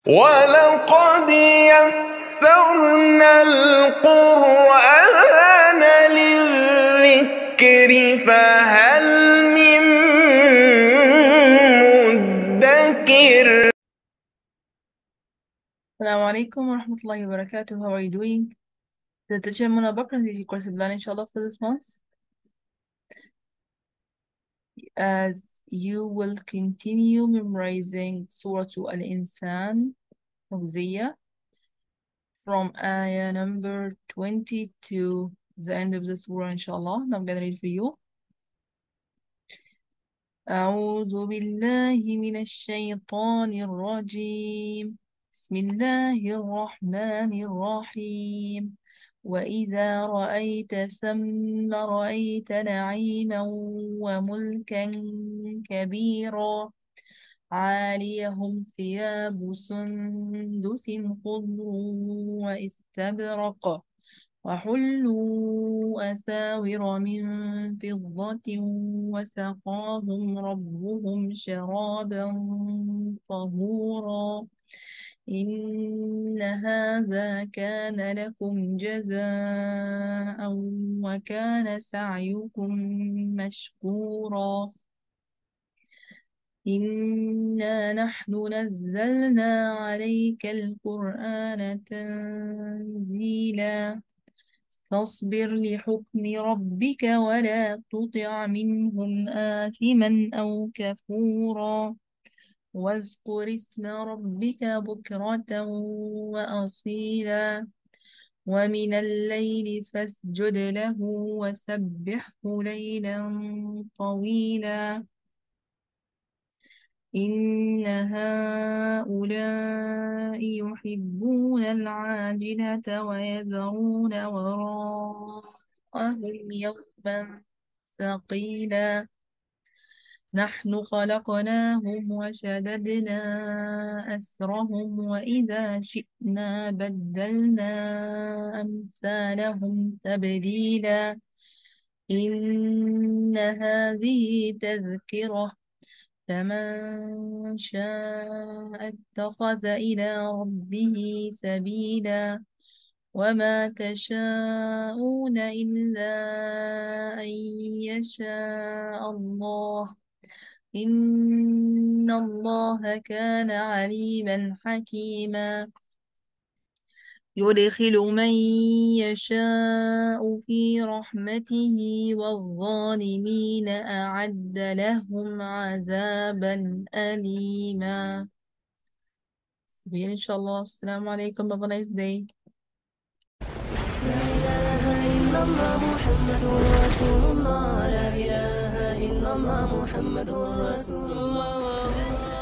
ولقد يسرنا القرآن للذكر فهل من مدكر. السلام عليكم ورحمة الله وبركاته. How are you doing? The teacher Mona Bakr is your course plan inshallah for this month. As you will continue memorizing Surah Al-Insan Fawziyya from ayah number 22, the end of the surah inshallah. Now I'm gonna read for you. أعوذ بالله من الشيطان الرجيم. بسم الله الرحمن الرحيم. وإذا رأيت ثم رأيت نعيما وملكا كبيرا عاليهم ثياب سندس خضر واستبرق وحلوا أساور من فضة وسقاهم ربهم شرابا طهورا إن هذا كان لكم جزاء وكان سعيكم مشكورا إنا نحن نزلنا عليك القرآن تنزيلا فاصبر لحكم ربك ولا تطع منهم آثما أو كفورا واذكر اسم ربك بكرة وأصيلا ومن الليل فاسجد له وسبحه ليلا طويلا إن هؤلاء يحبون العاجلة ويذرون وراءهم يوما ثقيلا نحن خلقناهم وشددنا أسرهم وإذا شئنا بدلنا أمثالهم تبديلا إن هذه تذكرة فمن شاء اتخذ إلى ربه سبيلا وما تشاءون إلا أن يشاء الله إن الله كان عليما حكيما يدخل من يشاء في رحمته والظالمين أعد لهم عذابا أليما. إن شاء الله. السلام عليكم. Have a nice day. لا إله إلا الله محمد رسول الله لا إله إلا الله محمد رسول الله